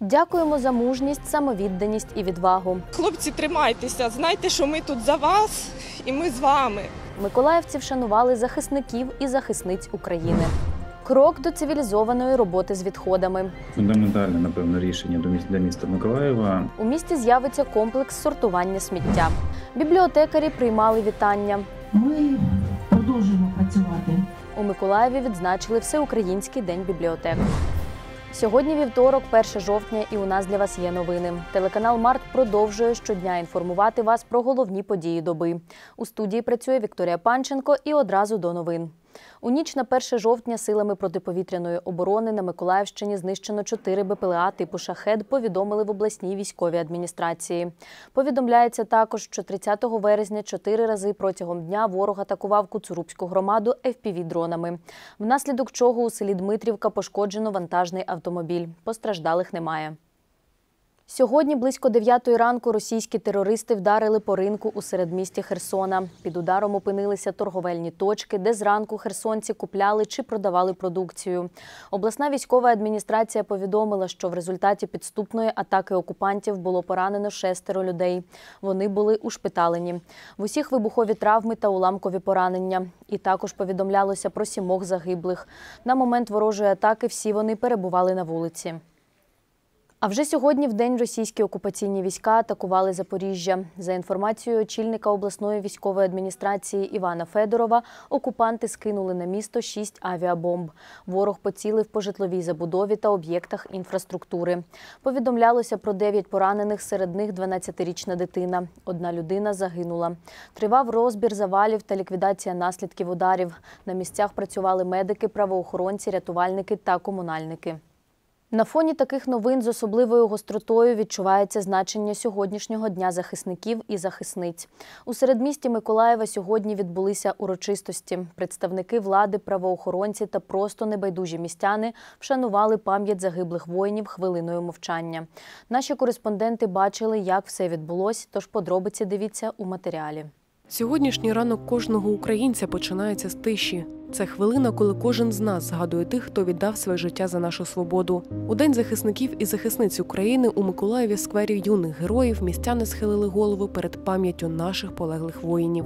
Дякуємо за мужність, самовідданість і відвагу. Хлопці, тримайтеся, знайте, що ми тут за вас і ми з вами. Миколаївці вшанували захисників і захисниць України. Крок до цивілізованої роботи з відходами. Фундаментальне, напевно, рішення для міста Миколаєва. У місті з'явиться комплекс сортування сміття. Бібліотекарі приймали вітання. Ми продовжуємо працювати. У Миколаєві відзначили Всеукраїнський день бібліотек. Сьогодні вівторок, 1 жовтня, і у нас для вас є новини. Телеканал «Март» продовжує щодня інформувати вас про головні події доби. У студії працює Вікторія Панченко і одразу до новин. У ніч на 1 жовтня силами протиповітряної оборони на Миколаївщині знищено 4 БПЛА типу «Шахед», повідомили в обласній військовій адміністрації. Повідомляється також, що 30 вересня 4 рази протягом дня ворог атакував Куцурубську громаду FPV-дронами, внаслідок чого у селі Дмитрівка пошкоджено вантажний автомобіль. Постраждалих немає. Сьогодні близько 9 ранку російські терористи вдарили по ринку у середмісті Херсона. Під ударом опинилися торговельні точки, де зранку херсонці купляли чи продавали продукцію. Обласна військова адміністрація повідомила, що в результаті підступної атаки окупантів було поранено 6 людей. Вони були ушпиталені. В усіх вибухові травми та уламкові поранення. І також повідомлялося про 7 загиблих. На момент ворожої атаки всі вони перебували на вулиці. А вже сьогодні в день російські окупаційні війська атакували Запоріжжя. За інформацією очільника обласної військової адміністрації Івана Федорова, окупанти скинули на місто 6 авіабомб. Ворог поцілив по житловій забудові та об'єктах інфраструктури. Повідомлялося про 9 поранених, серед них 12-річна дитина. 1 людина загинула. Тривав розбір завалів та ліквідація наслідків ударів. На місцях працювали медики, правоохоронці, рятувальники та комунальники. На фоні таких новин з особливою гостротою відчувається значення сьогоднішнього Дня захисників і захисниць. У середмісті Миколаєва сьогодні відбулися урочистості. Представники влади, правоохоронці та просто небайдужі містяни вшанували пам'ять загиблих воїнів хвилиною мовчання. Наші кореспонденти бачили, як все відбулось, тож подробиці дивіться у матеріалі. Сьогоднішній ранок кожного українця починається з тиші. Це хвилина, коли кожен з нас згадує тих, хто віддав своє життя за нашу свободу. У День захисників і захисниць України у Миколаєві в сквері юних героїв містяни схилили голови перед пам'яттю наших полеглих воїнів.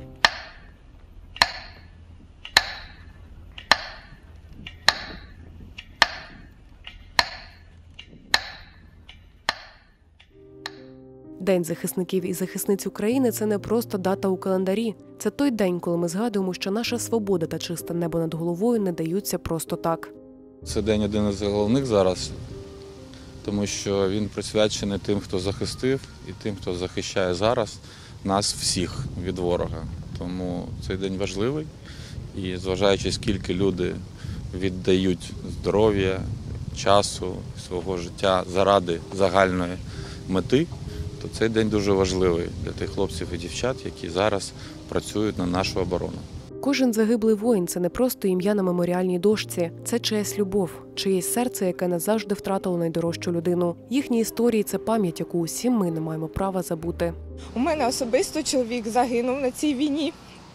День захисників і захисниць України – це не просто дата у календарі. Це той день, коли ми згадуємо, що наша свобода та чисте небо над головою не даються просто так. Це день один із головних зараз, тому що він присвячений тим, хто захистив, і тим, хто захищає зараз нас всіх від ворога. Тому цей день важливий і, зважаючи, скільки люди віддають здоров'я, часу, свого життя заради загальної мети, то цей день дуже важливий для тих хлопців і дівчат, які зараз працюють на нашу оборону. Кожен загиблий воїн – це не просто ім'я на меморіальній дошці. Це чиясь любов, чиєсь серце, яке назавжди втратило найдорожчу людину. Їхні історії – це пам'ять, яку усі ми не маємо права забути. У мене особисто чоловік загинув на цій війні.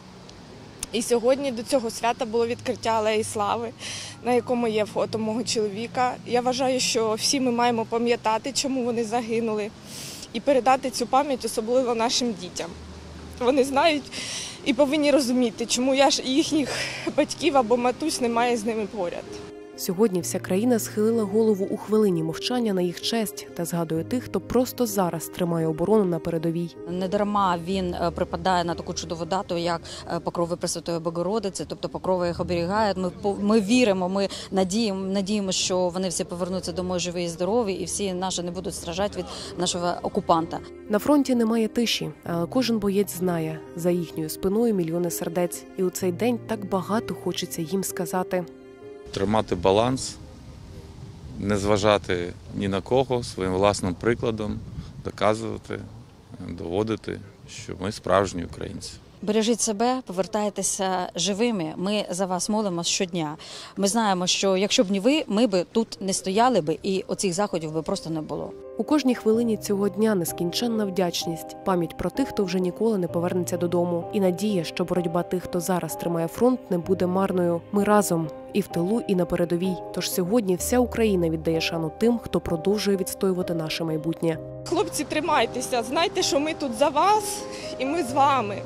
І сьогодні до цього свята було відкриття Алеї Слави, на якому є фото мого чоловіка. Я вважаю, що всі ми маємо пам'ятати, чому вони загинули, і передати цю пам'ять особливо нашим дітям. Вони знають і повинні розуміти, чому їхніх батьків або матусь немає з ними поряд. Сьогодні вся країна схилила голову у хвилині мовчання на їх честь та згадує тих, хто просто зараз тримає оборону на передовій. Недарма він припадає на таку чудову дату, як Покрови Пресвятої Богородиці, тобто Покрова їх оберігає. Ми віримо, ми надіємося, що вони всі повернуться домой живі і здорові, і всі наші не будуть страждати від нашого окупанта. На фронті немає тиші, але кожен боєць знає, за їхньою спиною мільйони сердець. І у цей день так багато хочеться їм сказати. Тримати баланс, не зважати ні на кого, своїм власним прикладом доказувати, доводити, що ми справжні українці. Бережіть себе, повертайтеся живими. Ми за вас молимося щодня. Ми знаємо, що якщо б не ви, ми б тут не стояли б і оцих заходів би просто не було. У кожній хвилині цього дня нескінченна вдячність, пам'ять про тих, хто вже ніколи не повернеться додому. І надія, що боротьба тих, хто зараз тримає фронт, не буде марною. Ми разом. і в тилу, і на передовій. Тож сьогодні вся Україна віддає шану тим, хто продовжує відстоювати наше майбутнє. Хлопці, тримайтеся, знайте, що ми тут за вас і ми з вами.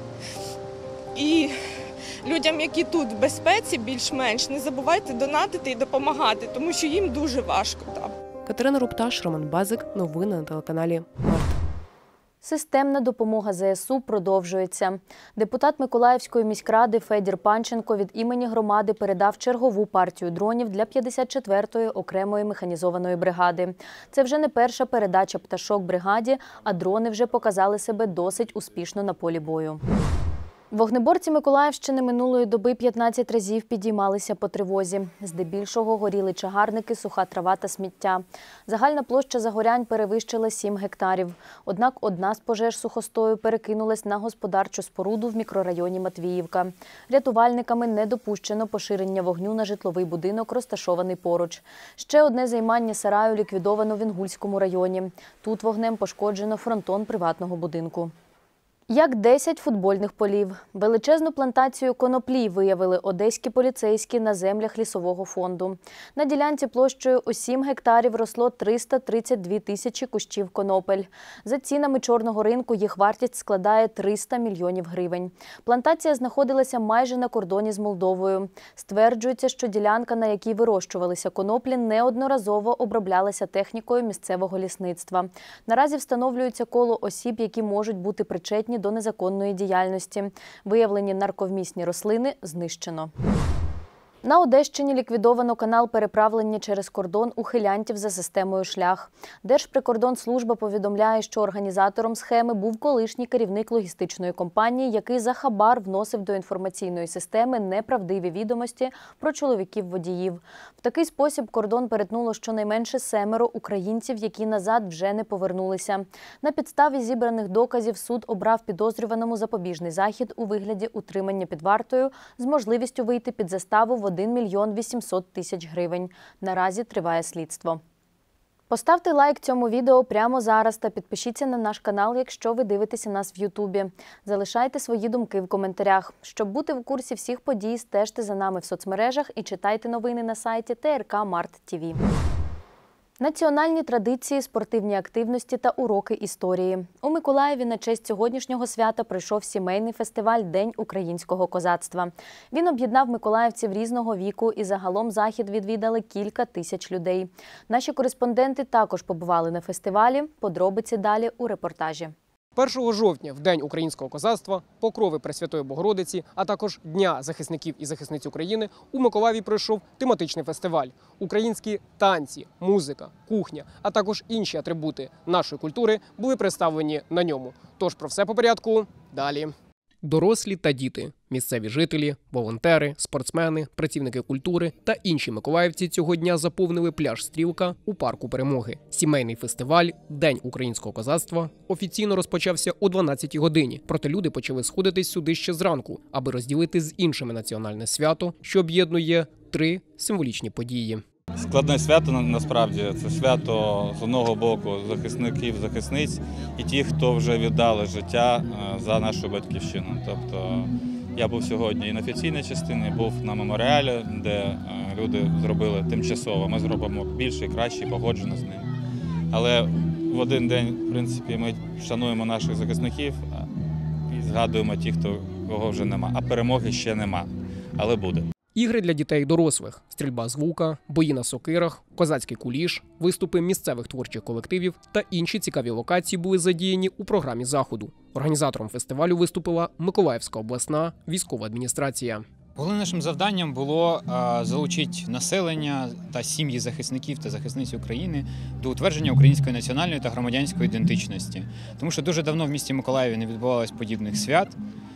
І людям, які тут в безпеці, більш-менш, не забувайте донатити і допомагати, тому що їм дуже важко там. Катерина Рупташ, Роман Базик. Новини на телеканалі Март. Системна допомога ЗСУ продовжується. Депутат Миколаївської міськради Федір Панченко від імені громади передав чергову партію дронів для 54-ї окремої механізованої бригади. Це вже не перша передача пташок бригаді, а дрони вже показали себе досить успішно на полі бою. Вогнеборці Миколаївщини минулої доби 15 разів підіймалися по тривозі. Здебільшого горіли чагарники, суха трава та сміття. Загальна площа загорянь перевищила 7 гектарів. Однак одна з пожеж сухостою перекинулась на господарчу споруду в мікрорайоні Матвіївка. Рятувальниками не допущено поширення вогню на житловий будинок, розташований поруч. Ще одне займання сараю ліквідовано в Інгульському районі. Тут вогнем пошкоджено фронтон приватного будинку. Як 10 футбольних полів. Величезну плантацію коноплі виявили одеські поліцейські на землях лісового фонду. На ділянці площею у 7 гектарів росло 332 тисячі кущів конопель. За цінами чорного ринку їх вартість складає 300 мільйонів гривень. Плантація знаходилася майже на кордоні з Молдовою. Стверджується, що ділянка, на якій вирощувалися коноплі, неодноразово оброблялася технікою місцевого лісництва. Наразі встановлюється коло осіб, які можуть бути причетні до незаконної діяльності. Виявлені нарковмісні рослини знищено. На Одещині ліквідовано канал переправлення через кордон ухилянтів за системою «Шлях». Держприкордонслужба повідомляє, що організатором схеми був колишній керівник логістичної компанії, який за хабар вносив до інформаційної системи неправдиві відомості про чоловіків-водіїв. В такий спосіб кордон перетнуло щонайменше 7 українців, які назад вже не повернулися. На підставі зібраних доказів суд обрав підозрюваному запобіжний захід у вигляді утримання під вартою з можливістю вийти під заставу в 1 мільйон 800 тисяч гривень. Наразі триває слідство. Поставте лайк цьому відео прямо зараз та підпишіться на наш канал, якщо ви дивитеся нас в Ютубі. Залишайте свої думки в коментарях. Щоб бути в курсі всіх подій, стежте за нами в соцмережах і читайте новини на сайті ТРК Март ТВ. Національні традиції, спортивні активності та уроки історії. У Миколаєві на честь сьогоднішнього свята пройшов сімейний фестиваль «День українського козацтва». Він об'єднав миколаївців різного віку і загалом захід відвідали кілька тисяч людей. Наші кореспонденти також побували на фестивалі. Подробиці далі у репортажі. 1 жовтня, в День українського козацтва, Покрови Пресвятої Богородиці, а також Дня захисників і захисниць України, у Миколаєві пройшов тематичний фестиваль. Українські танці, музика, кухня, а також інші атрибути нашої культури були представлені на ньому. Тож про все по порядку далі. Дорослі та діти, місцеві жителі, волонтери, спортсмени, працівники культури та інші миколаївці цього дня заповнили пляж «Стрілка» у парку Перемоги. Сімейний фестиваль «День українського козацтва» офіційно розпочався о 12-й годині, проте люди почали сходитись сюди ще зранку, аби розділити з іншими національне свято, що об'єднує 3 символічні події. Складне свято, насправді, це свято з одного боку захисників, захисниць і ті, хто вже віддали життя за нашу батьківщину. Тобто я був сьогодні і на офіційній частині, був на меморіалі, де люди зробили тимчасово. Ми зробимо більше і краще, і погоджено з ним. Але в один день, в принципі, ми шануємо наших захисників і згадуємо ті, кого вже нема. А перемоги ще нема, але буде. Ігри для дітей і дорослих, стрільба з лука, бої на сокирах, козацький куліш, виступи місцевих творчих колективів та інші цікаві локації були задіяні у програмі заходу. Організатором фестивалю виступила Миколаївська обласна військова адміністрація. Головним нашим завданням було залучити населення та сім'ї захисників та захисниць України до утвердження української національної та громадянської ідентичності. Тому що дуже давно в місті Миколаєві не відбувалось подібних свят.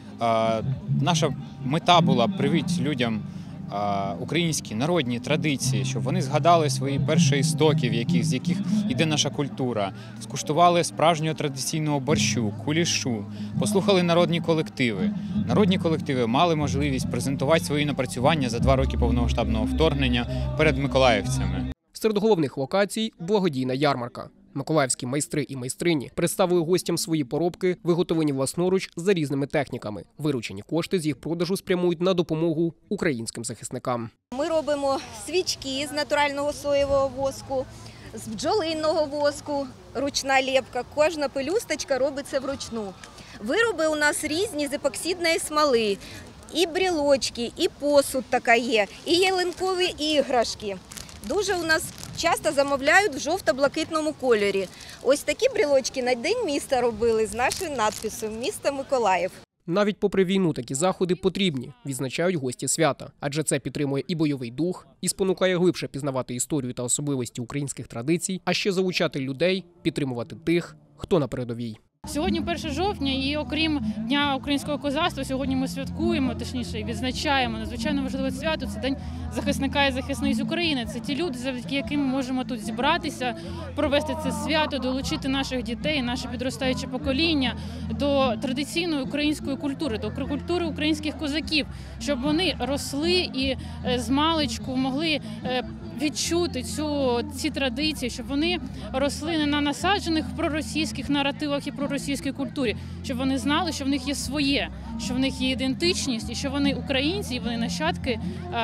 Наша мета була привити людям українські народні традиції, щоб вони згадали свої перші істоки, з яких йде наша культура, скуштували справжнього традиційного борщу, кулішу, послухали народні колективи. Народні колективи мали можливість презентувати свої напрацювання за 2 роки повномасштабного вторгнення перед миколаївцями. Серед головних локацій – благодійна ярмарка. Миколаївські майстри і майстрині представили гостям свої поробки, виготовлені власноруч за різними техніками. Виручені кошти з їх продажу спрямують на допомогу українським захисникам. Ми робимо свічки з натурального соєвого воску, з бджолиного воску, ручна лепка. Кожна пелюсточка робиться вручну. Вироби у нас різні з епоксидної смоли. І брілочки, і посуд така є, і ялинкові іграшки. Дуже у нас часто замовляють в жовто-блакитному кольорі. Ось такі брілочки на День міста робили з нашою надписом «Місто Миколаїв». Навіть попри війну такі заходи потрібні, відзначають гості свята. Адже це підтримує і бойовий дух, і спонукає глибше пізнавати історію та особливості українських традицій, а ще залучати людей, підтримувати тих, хто на передовій. Сьогодні 1 жовтня і окрім Дня українського козацтва, сьогодні ми святкуємо, точніше відзначаємо надзвичайно важливе свято. Це День захисника і захисниць України. Це ті люди, завдяки яким ми можемо тут зібратися, провести це свято, долучити наших дітей, наше підростаюче покоління до традиційної української культури, до культури українських козаків, щоб вони росли і змалечку могли відчути ці традиції, щоб вони росли не на насаджених проросійських наративах і проросійській культурі, щоб вони знали, що в них є своє, що в них є ідентичність і що вони українці, і вони нащадки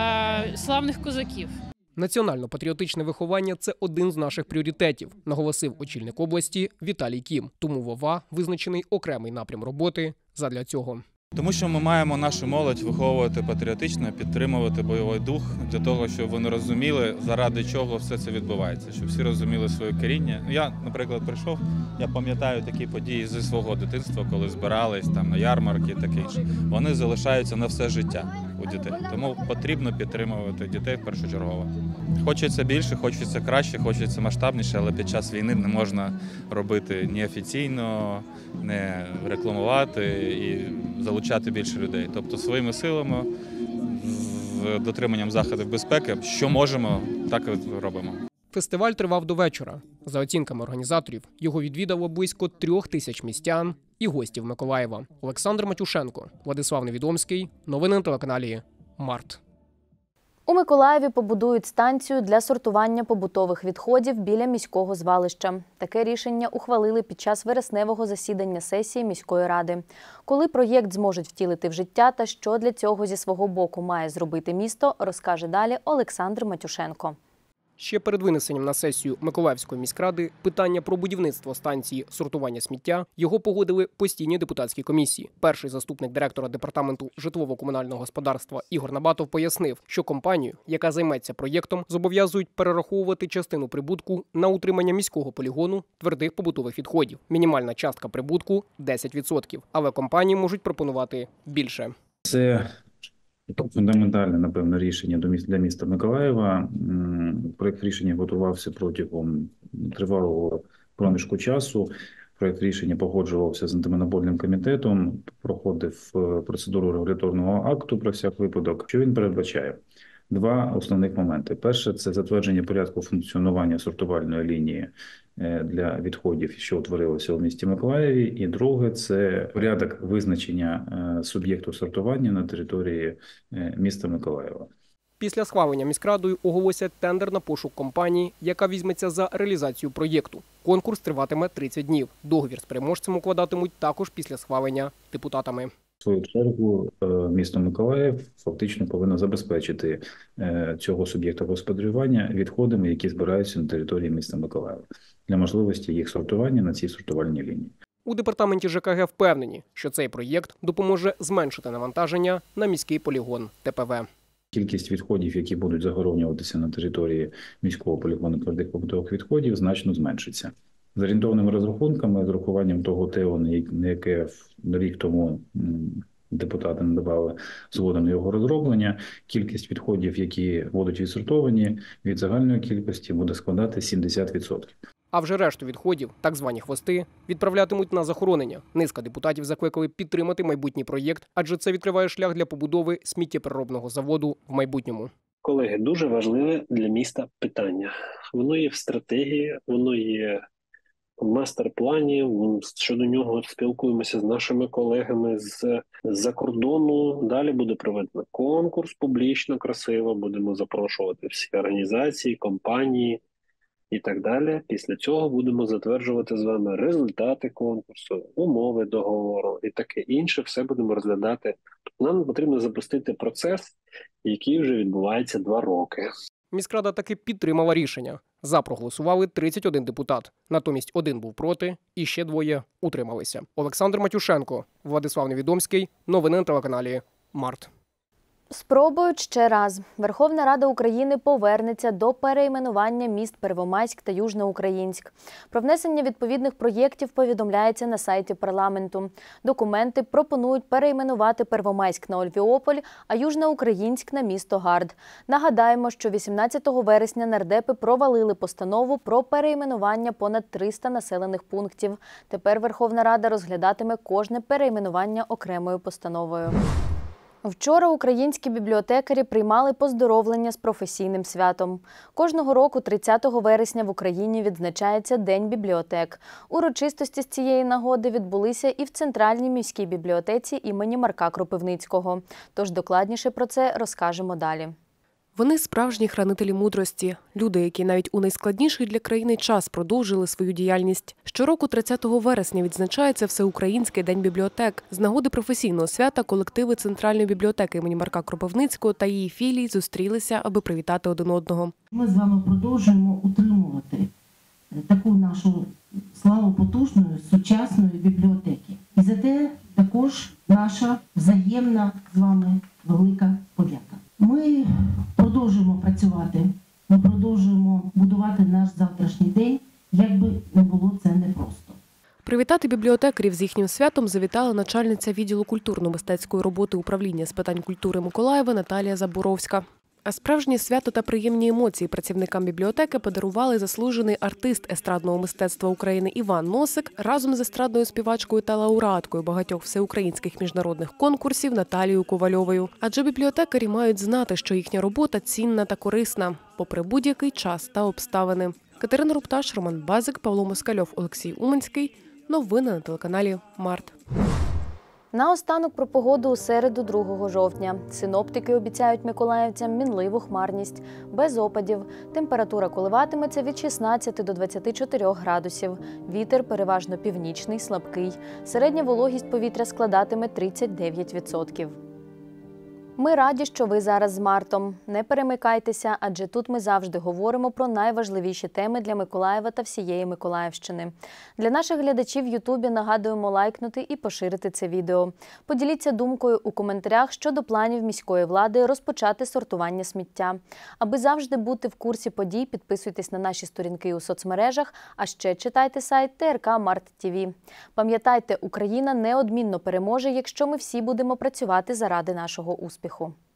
славних козаків. Національно-патріотичне виховання – це один з наших пріоритетів, наголосив очільник області Віталій Кім. Тому в ОВА визначений окремий напрям роботи задля цього. Тому що ми маємо нашу молодь виховувати патріотично, підтримувати бойовий дух для того, щоб вони розуміли, заради чого все це відбувається, щоб всі розуміли своє коріння. Я, наприклад, прийшов, я пам'ятаю такі події зі свого дитинства, коли збирались там на ярмарки і таке інше. Вони залишаються на все життя у дітей. Тому потрібно підтримувати дітей першочергово. Хочеться більше, хочеться краще, хочеться масштабніше, але під час війни не можна робити ні офіційно, не рекламувати і залучати більше людей. Тобто своїми силами, з дотриманням заходів безпеки, що можемо, так і робимо. Фестиваль тривав до вечора. За оцінками організаторів, його відвідало близько 3000 містян і гостів Миколаєва. Олександр Матюшенко, Владислав Невідомський. Новини на телеканалі Март. У Миколаєві побудують станцію для сортування побутових відходів біля міського звалища. Таке рішення ухвалили під час вересневого засідання сесії міської ради. Коли проєкт зможуть втілити в життя та що для цього зі свого боку має зробити місто, розкаже далі Олександр Матюшенко. Ще перед винесенням на сесію Миколаївської міськради питання про будівництво станції сортування сміття його погодили постійні депутатські комісії. Перший заступник директора департаменту житлово-комунального господарства Ігор Набатов пояснив, що компанію, яка займеться проєктом, зобов'язують перераховувати частину прибутку на утримання міського полігону твердих побутових відходів. Мінімальна частка прибутку – 10%, але компанії можуть пропонувати більше. Це фундаментальне, напевно, рішення для міста Миколаєва. Проєкт рішення готувався протягом тривалого проміжку часу. Проєкт рішення погоджувався з антимонопольним комітетом, проходив процедуру регуляторного акту про всяк випадок. Що він передбачає? Два основних моменти. Перше – це затвердження порядку функціонування сортувальної лінії для відходів, що утворилося у місті Миколаєві. І друге – це порядок визначення суб'єкту сортування на території міста Миколаєва. Після схвалення міськрадою оголосять тендер на пошук компанії, яка візьметься за реалізацію проєкту. Конкурс триватиме 30 днів. Договір з переможцем укладатимуть також після схвалення депутатами. В свою чергу місто Миколаїв фактично повинно забезпечити цього суб'єкта господарювання відходами, які збираються на території міста Миколаєва, для можливості їх сортування на цій сортувальній лінії. У департаменті ЖКГ впевнені, що цей проєкт допоможе зменшити навантаження на міський полігон ТПВ. Кількість відходів, які будуть загоронюватися на території міського полігону твердих побутових відходів, значно зменшиться. За орієнтовними розрахунками, з урахуванням того ТЕО, на яке рік тому депутати надавали згоду на його розроблення, кількість відходів, які будуть відсортовані, від загальної кількості буде складати 70%. А вже решту відходів, так звані хвости, відправлятимуть на захоронення. Низка депутатів закликали підтримати майбутній проєкт, адже це відкриває шлях для побудови сміттєпереробного заводу в майбутньому. Колеги, дуже важливе для міста питання. Воно є в стратегії, воно є в мастер-плані, щодо нього спілкуємося з нашими колегами з-за кордону. Далі буде проведено конкурс публічно, красиво, будемо запрошувати всі організації, компанії, і так далі. Після цього будемо затверджувати з вами результати конкурсу, умови договору і таке інше. Все будемо розглядати. Нам потрібно запустити процес, який вже відбувається 2 роки. Міськрада таки підтримала рішення. За проголосували 31 депутат. Натомість 1 був проти і ще 2 утрималися. Олександр Матюшенко, Владислав Невідомський. Новини на телеканалі Март. Спробують ще раз. Верховна Рада України повернеться до перейменування міст Первомайськ та Южноукраїнськ. Про внесення відповідних проєктів повідомляється на сайті парламенту. Документи пропонують перейменувати Первомайськ на Ольвіополь, а Южноукраїнськ на місто Гард. Нагадаємо, що 18 вересня нардепи провалили постанову про перейменування понад 300 населених пунктів. Тепер Верховна Рада розглядатиме кожне перейменування окремою постановою. Вчора українські бібліотекарі приймали поздоровлення з професійним святом. Кожного року 30 вересня в Україні відзначається День бібліотек. Урочистості з цієї нагоди відбулися і в Центральній міській бібліотеці імені Марка Кропивницького. Тож докладніше про це розкажемо далі. Вони справжні хранителі мудрості, люди, які навіть у найскладніший для країни час продовжили свою діяльність. Щороку 30 вересня відзначається Всеукраїнський день бібліотек. З нагоди професійного свята колективи Центральної бібліотеки імені Марка Кропивницького та її філій зустрілися, аби привітати один одного. Ми з вами продовжуємо утримувати таку нашу славопотужної сучасної бібліотеки. І за те також наша взаємна з вами велика подяка. Ми продовжуємо працювати, ми продовжуємо будувати наш завтрашній день, як би не було це непросто. Привітати бібліотекарів з їхнім святом завітала начальниця відділу культурно-мистецької роботи управління з питань культури Миколаєва Наталія Заборовська. А справжнє свято та приємні емоції працівникам бібліотеки подарували заслужений артист естрадного мистецтва України Іван Носик разом з естрадною співачкою та лауреаткою багатьох всеукраїнських міжнародних конкурсів Наталією Ковальовою. Адже бібліотекарі мають знати, що їхня робота цінна та корисна, попри будь-який час та обставини. Катерина Рупташ, Роман Базик, Павло Москальов, Олексій Уманський. Новини на телеканалі Март. Наостанок про погоду у середу 2 жовтня. Синоптики обіцяють миколаївцям мінливу хмарність, без опадів. Температура коливатиметься від 16 до 24 градусів. Вітер переважно північний, слабкий. Середня вологість повітря складатиме 39%. Ми раді, що ви зараз з Мартом. Не перемикайтеся, адже тут ми завжди говоримо про найважливіші теми для Миколаєва та всієї Миколаївщини. Для наших глядачів в Ютубі нагадуємо лайкнути і поширити це відео. Поділіться думкою у коментарях щодо планів міської влади розпочати сортування сміття. Аби завжди бути в курсі подій, підписуйтесь на наші сторінки у соцмережах, а ще читайте сайт ТРК Март ТВ. Пам'ятайте, Україна неодмінно переможе, якщо ми всі будемо працювати заради нашого успіху.